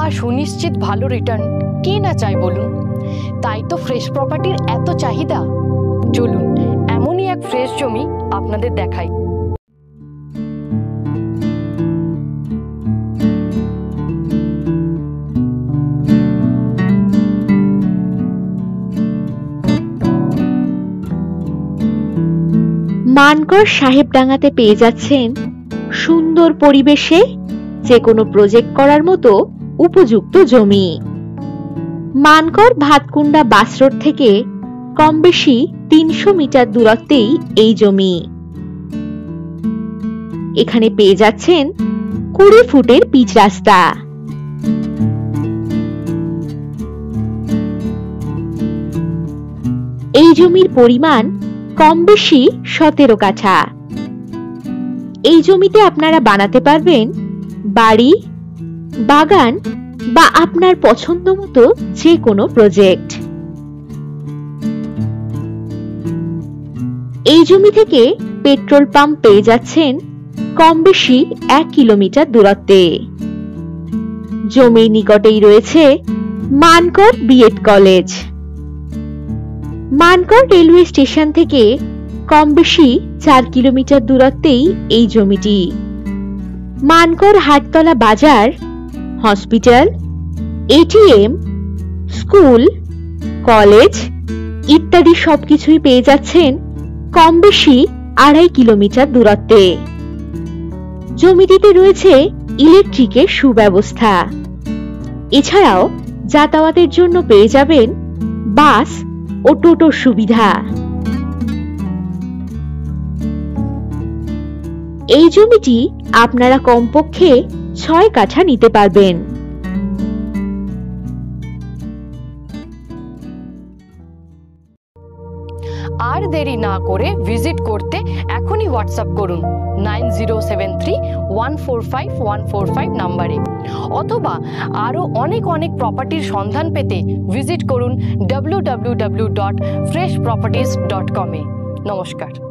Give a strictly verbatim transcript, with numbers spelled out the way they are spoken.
আর সুনিশ্চিত ভালো রিটার্ন কে না চায় বলুন। তাই তো ফ্রেশ প্রপার্টির এত চাহিদা। চলুন এমনই এক ফ্রেশ জমি আপনাদের দেখাই। মানকর সাহেবডাঙ্গাতে পেয়ে যাচ্ছেন সুন্দর পরিবেশে যে কোনো প্রজেক্ট করার মতো উপযুক্ত জমি। মানকর ভাতকুন্ডা বাস রোড থেকে কম বেশি তিনশো মিটার দূরত্বেই এই জমি। এখানে পেয়ে যাচ্ছেন কুড়ি ফুটের পিচ রাস্তা। এই জমির পরিমাণ কম বেশি সতেরো কাঠা। এই জমিতে আপনারা বানাতে পারবেন বাড়ি, বাগান বা আপনার পছন্দ মতো যে কোনো প্রজেক্ট। এই জমি থেকে পেট্রোল পাম্প পেয়ে যাচ্ছেন কম বেশি এক কিলোমিটার দূরত্বে। জমির নিকটেই রয়েছে Mankar BEd college. Mankar railway station থেকে কম বেশি চার কিলোমিটার দূরত্বেই এই জমিটি। মানকর হাটতলা বাজার, হসপিটাল, এটিএম, স্কুল, কলেজ ইত্যাদি সবকিছুই পেয়ে যাচ্ছেন কম বেশি আড়াই কিলোমিটার দূরত্বে। জমিটিতে রয়েছে ইলেকট্রিকের সুব্যবস্থা। এছাড়াও যাতায়াতের জন্য পেয়ে যাবেন বাস ও টোটোর সুবিধা। এই জমিটি আপনারা কমপক্ষে ছয় কাঠা নিতে পারবেন। আর দেরি না করে ভিজিট করতে এখনই হোয়াটসঅ্যাপ করুন nine zero seven three one four five one four five নাম্বারে, অথবা আরও অনেক অনেক প্রপার্টির সন্ধান পেতে ভিজিট করুন W W W dot fresh properties dot com এ। নমস্কার।